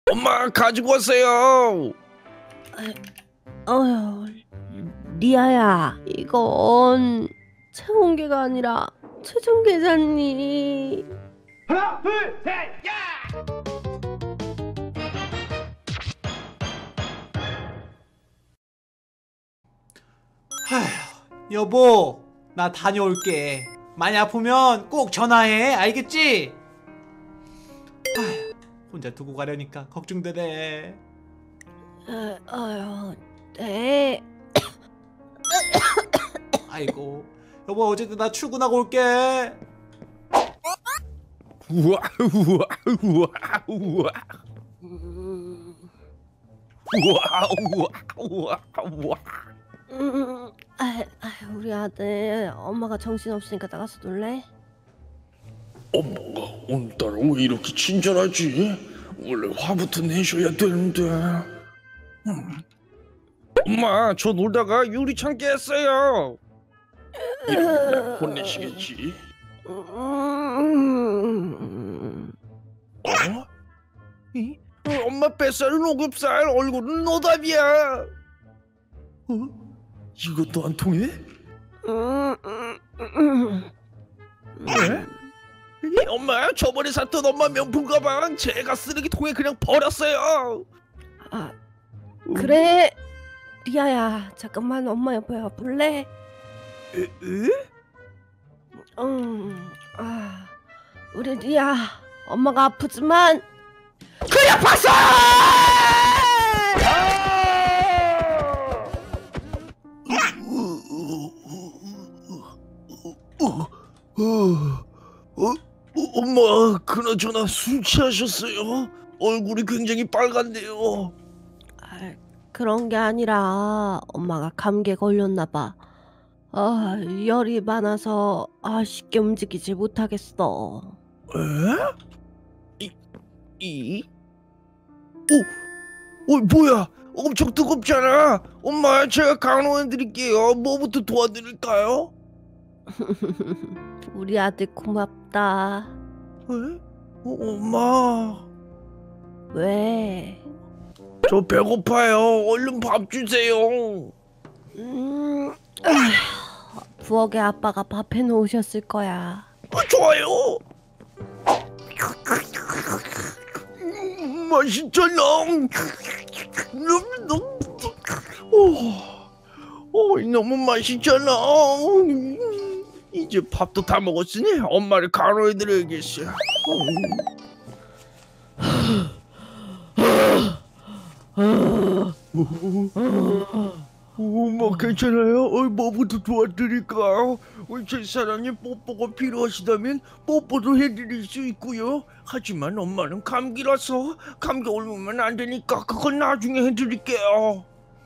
엄마 가지고 왔어요. 어휴, 리아야, 이건 체온계가 아니라 체중 계산이. 하나, 둘, 셋, 야! 여보, 나 다녀올게. 많이 아프면 꼭 전화해. 알겠지? 혼자 두고 가려니까 걱정되네. 어휴, 네. 아이고, 여보 어쨌든 나 출근하고 올게. 우와 우와 우와 우와 우와 우와 우와. 우리 아들 엄마가 정신 없으니까 나가서 놀래? 엄마가 오늘따라 왜 이렇게 친절하지? 원래 화부터 내셔야 되는데. 엄마 저 놀다가 유리창 깼어요. 이러면 혼내시겠지? 어? 엄마 뱃살은 오겹살, 얼굴은 노답이야. 이것도 안 통해? 왜? 엄마 저번에 샀던 엄마 명품 가방 제가 쓰레기통에 그냥 버렸어요. 그래. 리아야, 잠깐만 엄마 옆에 와볼래? 에? 우리 리아, 엄마가 아프지만 그냥 봤어! 엄마 그나저나 술 취하셨어요? 얼굴이 굉장히 빨간데요. 그런 게 아니라 엄마가 감기에 걸렸나 봐. 열이 많아서 쉽게 움직이지 못하겠어. 에? 뭐야? 엄청 뜨겁잖아. 엄마 제가 간호해드릴게요. 뭐부터 도와드릴까요? 우리 아들 고맙다. 에? 엄마 왜? 저 배고파요. 얼른 밥 주세요. 부엌에 아빠가 밥 해놓으셨을 거야. 좋아요. 맛있잖아. 너무 맛있잖아. 이제 밥도 다 먹었으니 엄마를 간호해드려야겠어. 엄마 괜찮아요? 뭐부터 도와드릴까요? 제 사랑에 뽀뽀가 필요하시다면 뽀뽀도 해드릴 수 있고요. 하지만 엄마는 감기라서 감기 옮으면 안 되니까 그건 나중에 해드릴게요.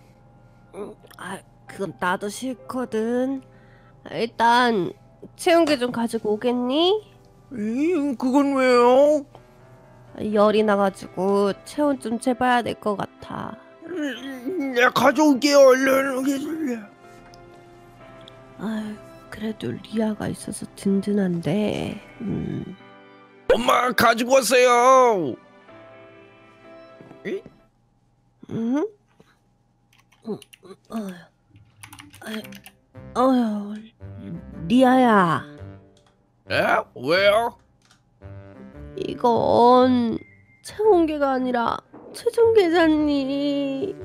그건 나도 싫거든. 일단 체온계 좀 가지고 오겠니? 그건 왜요? 열이 나가지고 체온 좀 재봐야 될 것 같아. 내가 가져올게요. 얼른. 그래도 리아가 있어서 든든한데. 엄마 가지고 왔어요. 응? 어휴, 리아야, 왜요? 이건 체온계가 아니라 체중 계산이.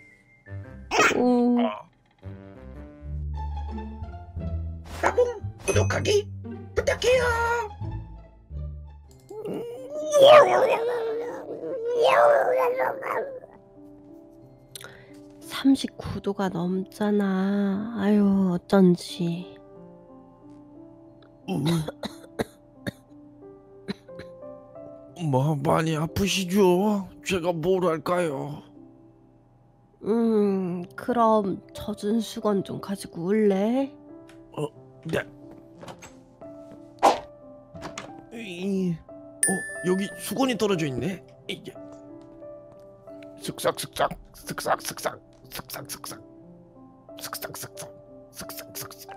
따봉 구독하기 부탁해요. 39도가 넘잖아. 아유, 어쩐지. 엄마 많이 아프시죠? 제가 뭘 할까요? 그럼 젖은 수건 좀 가지고 올래? 네. 여기 수건이 떨어져 있네. 이게 슥싹슥싹 슥싹슥싹 슥싹슥싹 슥싹슥싹 슥싹슥싹.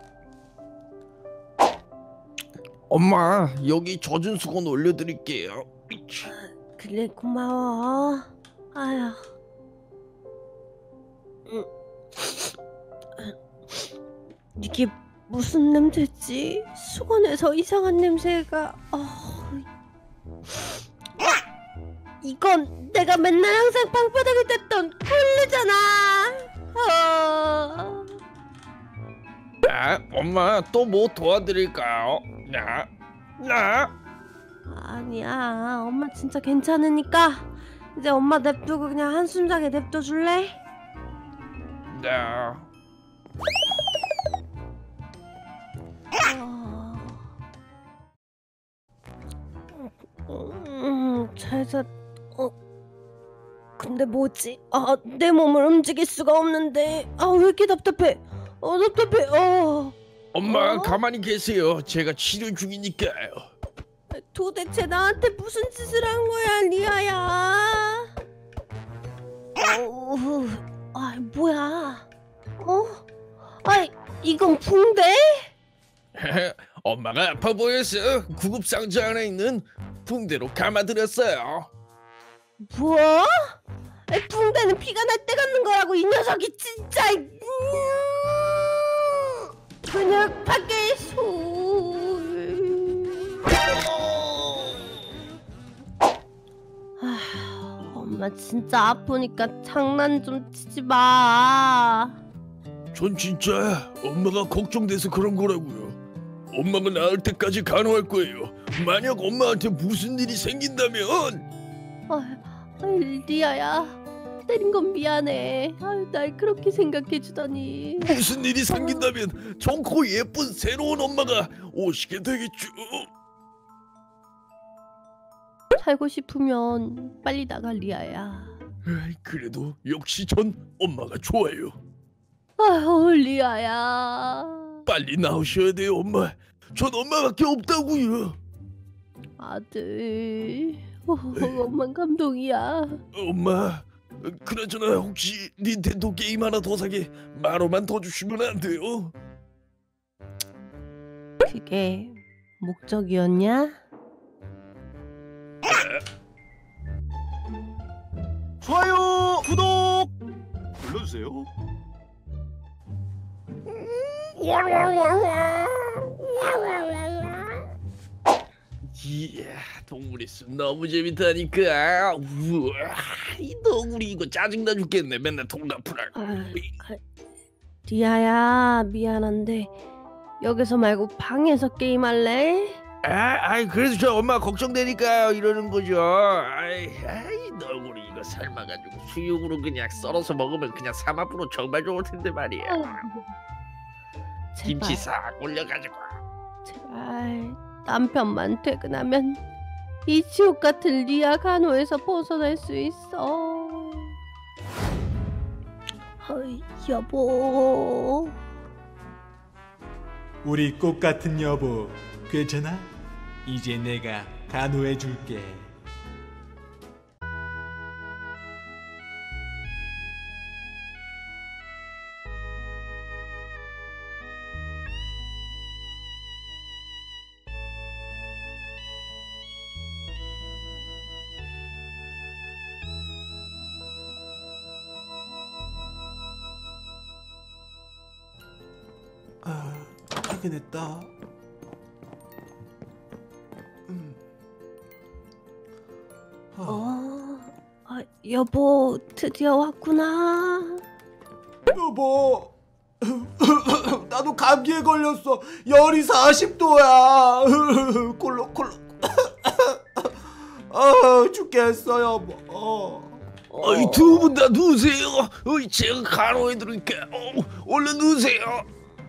엄마 여기 젖은 수건 올려드릴게요. 그래, 고마워. 이게 무슨 냄새지? 수건에서 이상한 냄새가. 이건 내가 맨날 항상 방바닥에 댔던 콜르잖아. 엄마 또 뭐 도와드릴까요? 나? 아니야, 엄마 진짜 괜찮으니까 이제 엄마 냅두고 그냥 한숨 자게 냅둬 줄래? 나. 잘 잤. 근데 뭐지? 내 몸을 움직일 수가 없는데. 왜 이렇게 답답해? 답답해. 엄마 가만히 계세요. 제가 치료 중이니까요. 도대체 나한테 무슨 짓을 한 거야, 리아야? 뭐야? 이건 붕대? 엄마가 아파 보여서 구급상자 안에 있는 붕대로 감아드렸어요. 뭐? 붕대는 피가 날 때 갖는 거라고, 이 녀석이 진짜. 그냥 밖에 엄마 진짜 아프니까 장난 좀 치지 마. 전 진짜 엄마가 걱정돼서 그런 거라고요. 엄마가 나을 때까지 간호할 거예요. 만약 엄마한테 무슨 일이 생긴다면. 리아야, 때린 건 미안해. 날 그렇게 생각해 주다니. 무슨 일이 생긴다면 좋고 예쁜 새로운 엄마가 오시게 되겠죠. 살고 싶으면 빨리 나가, 리아야. 그래도 역시 전 엄마가 좋아요. 리아야. 빨리 나오셔야 돼요, 엄마. 전 엄마밖에 없다고요. 아들. 엄마 감동이야. 엄마, 그나저나 혹시 닌텐도 게임 하나 더 사게 10,000원만 더 주시면 안 돼요? 그게 목적이었냐? 좋아요, 구독 눌러주세요. 이야, 동물의 숲 너무 재밌다니까. 우와, 이 너구리 이거 짜증나 죽겠네. 맨날 돈 갚으라고. 리아야, 미안한데 여기서 말고 방에서 게임할래? 그래서 저 엄마 걱정되니까 이러는 거죠. 아이, 너구리 이거 삶아가지고 수육으로 그냥 썰어서 먹으면 그냥 삼합으로 정말 좋을 텐데 말이야. 김치 싹 올려가지고. 제발 남편만 퇴근하면 이 지옥 같은 리아 간호에서 벗어날 수 있어. 여보. 우리 꽃 같은 여보, 괜찮아? 이제 내가 간호해 줄게. 퇴근했다. 여보, 드디어 왔구나. 여보, 나도 감기에 걸렸어. 열이 40도야. 콜록콜록. 죽겠어, 여보. 두 분 다 누우세요. 제가 간호해 드릴게요. 얼른 누우세요.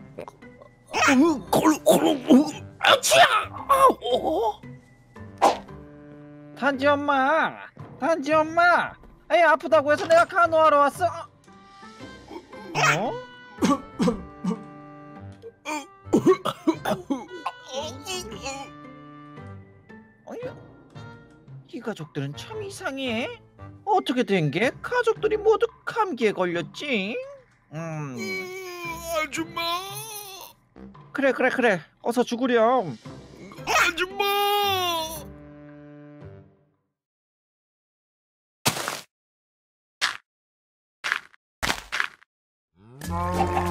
콜록콜록. 아치야. 단지 엄마, 아이 아프다고 해서 내가 간호하러 왔어. 이 가족들은 참 이상해. 어떻게 된 게 가족들이 모두 감기에 걸렸지? 아줌마. 그래, 어서 죽으렴. 아줌마.